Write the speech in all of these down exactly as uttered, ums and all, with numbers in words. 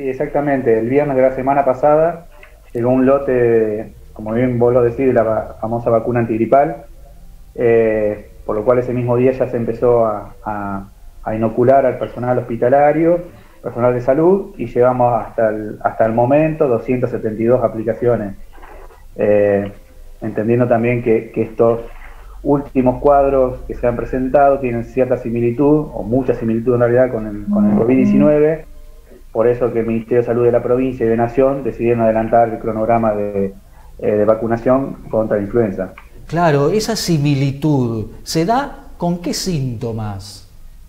Sí, exactamente. El viernes de la semana pasada llegó un lote, de, como bien vos lo decís, de la va- famosa vacuna antigripal, eh, por lo cual ese mismo día ya se empezó a, a- a inocular al personal hospitalario, personal de salud, y llevamos hasta el, hasta el momento doscientas setenta y dos aplicaciones. Eh, Entendiendo también que, que estos últimos cuadros que se han presentado tienen cierta similitud, o mucha similitud en realidad, con el, con el COVID diecinueve. Por eso que el Ministerio de Salud de la provincia y de Nación decidieron adelantar el cronograma de, eh, de vacunación contra la influenza. Claro, esa similitud, ¿se da con qué síntomas?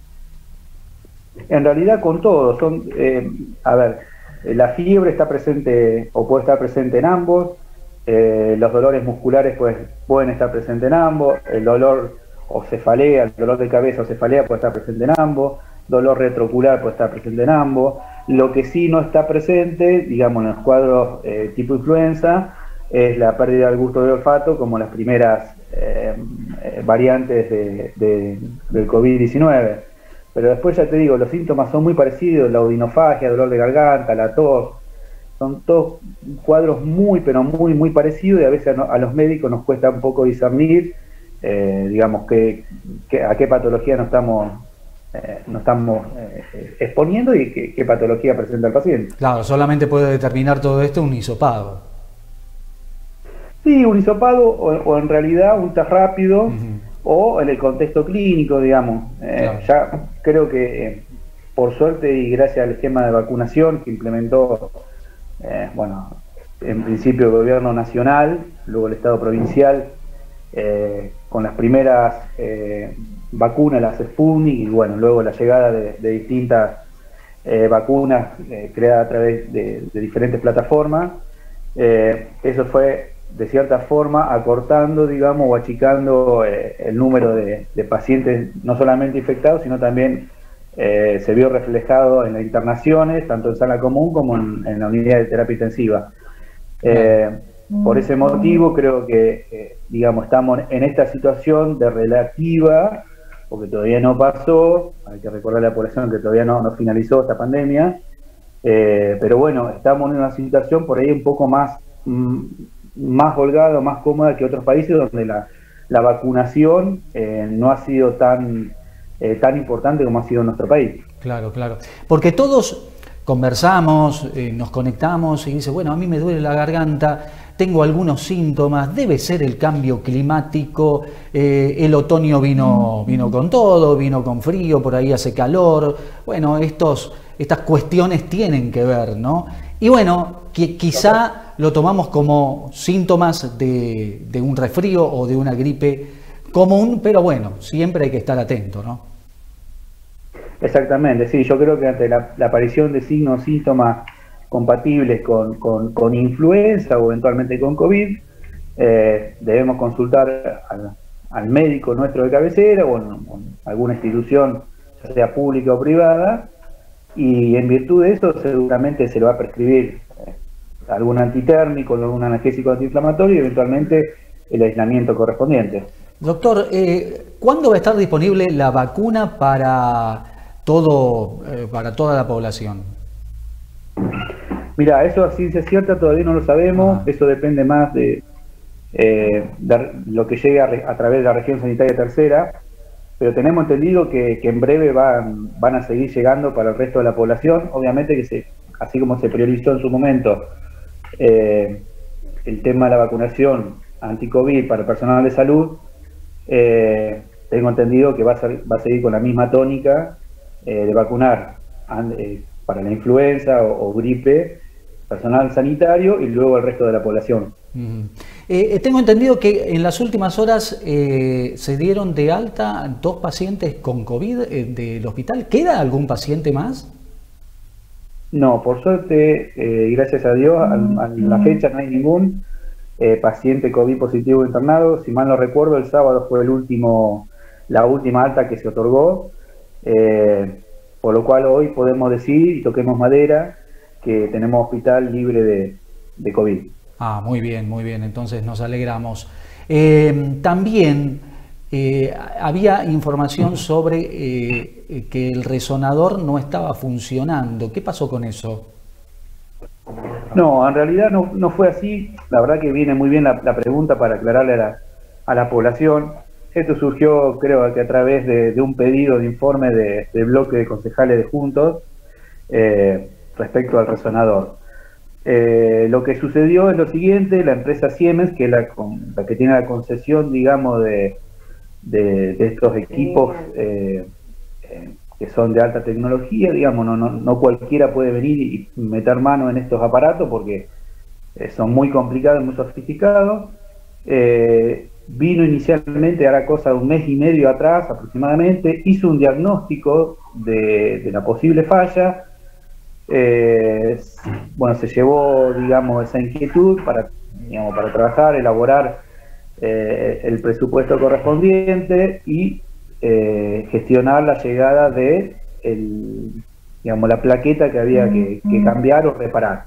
En realidad con todo, son, eh, a ver, eh, la fiebre está presente o puede estar presente en ambos, eh, los dolores musculares pues, pueden estar presentes en ambos, el dolor o cefalea, el dolor de cabeza o cefalea puede estar presente en ambos, dolor retroocular puede estar presente en ambos. Lo que sí no está presente, digamos, en los cuadros eh, tipo influenza, es la pérdida del gusto del olfato, como las primeras eh, eh, variantes de, de, del COVID diecinueve. Pero después ya te digo, los síntomas son muy parecidos, la odinofagia, dolor de garganta, la tos, son todos cuadros muy, pero muy, muy parecidos, y a veces a, no, a los médicos nos cuesta un poco discernir, eh, digamos, que, que, a qué patología nos estamos, eh, nos estamos eh, exponiendo y qué, qué patología presenta el paciente. Claro, solamente puede determinar todo esto un hisopado. Sí, un hisopado o, o en realidad un test rápido. Uh-huh. O en el contexto clínico, digamos. Eh, claro. Ya creo que, eh, por suerte y gracias al esquema de vacunación que implementó, eh, bueno, en principio el gobierno nacional, luego el Estado provincial, eh, con las primeras eh, vacunas, las Sputnik, y bueno, luego la llegada de, de distintas eh, vacunas eh, creadas a través de, de diferentes plataformas, eh, eso fue de cierta forma acortando, digamos, o achicando eh, el número de, de pacientes no solamente infectados, sino también eh, se vio reflejado en las internaciones, tanto en sala común como en, en la unidad de terapia intensiva. Eh, por ese motivo creo que, eh, digamos, estamos en esta situación de relativa, porque todavía no pasó, hay que recordar a la población que todavía no, no finalizó esta pandemia, eh, pero bueno, estamos en una situación por ahí un poco más... Mm, más holgada, más cómoda que otros países donde la, la vacunación eh, no ha sido tan, eh, tan importante como ha sido en nuestro país. Claro, claro. Porque todos conversamos, eh, nos conectamos y dice, bueno, a mí me duele la garganta, tengo algunos síntomas, debe ser el cambio climático, eh, el otoño vino, vino con todo, vino con frío, por ahí hace calor, bueno, estos, estas cuestiones tienen que ver, ¿no? Y bueno, que quizá lo tomamos como síntomas de, de un resfrío o de una gripe común, pero bueno, siempre hay que estar atento, ¿no? Exactamente, sí, yo creo que ante la, la aparición de signos o síntomas compatibles con, con, con influenza o eventualmente con COVID, eh, debemos consultar al, al médico nuestro de cabecera o en, en alguna institución, ya sea pública o privada, y en virtud de eso seguramente se le va a prescribir eh, algún antitérmico, algún analgésico antiinflamatorio y eventualmente el aislamiento correspondiente. Doctor, eh, ¿cuándo va a estar disponible la vacuna para, todo, eh, para toda la población? Mira, eso a ciencia cierta todavía no lo sabemos, ah. Eso depende más de, eh, de lo que llegue a, a través de la región sanitaria tercera, pero tenemos entendido que, que en breve van, van a seguir llegando para el resto de la población. Obviamente que se, así como se priorizó en su momento eh, el tema de la vacunación anti-COVID para el personal de salud, eh, tengo entendido que va a, ser, va a seguir con la misma tónica eh, de vacunar eh, para la influenza o, o gripe, personal sanitario y luego el resto de la población. Uh-huh. eh, tengo entendido que en las últimas horas eh, se dieron de alta dos pacientes con COVID eh, del hospital. ¿Queda algún paciente más? No, por suerte, eh, gracias a Dios, a, a la fecha no hay ningún eh, paciente COVID positivo internado. Si mal no recuerdo, el sábado fue el último, la última alta que se otorgó, eh, por lo cual hoy podemos decir, y toquemos madera, que tenemos hospital libre de, de COVID. Ah, muy bien, muy bien, entonces nos alegramos. Eh, también eh, había información sobre eh, que el resonador no estaba funcionando. ¿Qué pasó con eso? No, en realidad no, no fue así. La verdad que viene muy bien la, la pregunta para aclararle a la, a la población. Esto surgió, creo que a través de, de un pedido de informe de, de bloque de concejales de Juntos eh, respecto al resonador. Eh, lo que sucedió es lo siguiente: la empresa Siemens, que es la, la que tiene la concesión, digamos, de, de, de estos equipos eh, eh, que son de alta tecnología, digamos, no, no, no cualquiera puede venir y meter mano en estos aparatos porque eh, son muy complicados, muy sofisticados. Eh, vino inicialmente, hará cosa de un mes y medio atrás aproximadamente, hizo un diagnóstico de, de la posible falla. Eh, bueno, se llevó, digamos, esa inquietud para, digamos, para trabajar, elaborar eh, el presupuesto correspondiente y eh, gestionar la llegada de el, digamos, la plaqueta que había que, que cambiar o reparar.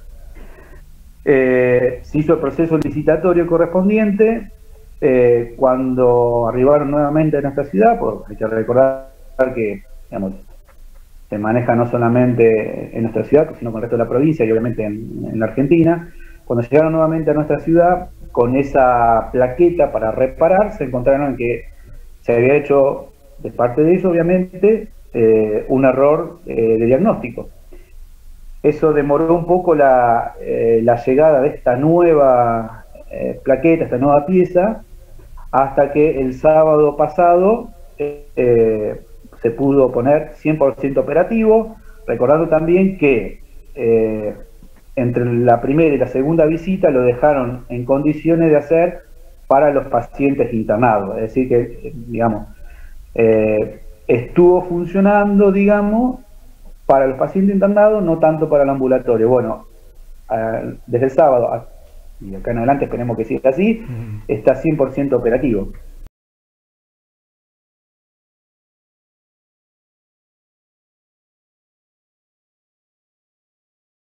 Eh, se hizo el proceso licitatorio correspondiente. Eh, cuando arribaron nuevamente a nuestra ciudad, porque hay que recordar que, digamos, se maneja no solamente en nuestra ciudad, sino con el resto de la provincia y obviamente en, en la Argentina. Cuando llegaron nuevamente a nuestra ciudad con esa plaqueta para reparar, se encontraron que se había hecho, de parte de ellos obviamente, eh, un error eh, de diagnóstico. Eso demoró un poco la, eh, la llegada de esta nueva eh, plaqueta, esta nueva pieza, hasta que el sábado pasado eh, se pudo poner cien por ciento operativo, recordando también que eh, entre la primera y la segunda visita lo dejaron en condiciones de hacer para los pacientes internados, es decir que, digamos, eh, estuvo funcionando, digamos, para los pacientes internados, no tanto para el ambulatorio. Bueno, eh, desde el sábado, y acá en adelante esperemos que siga así, está cien por ciento operativo.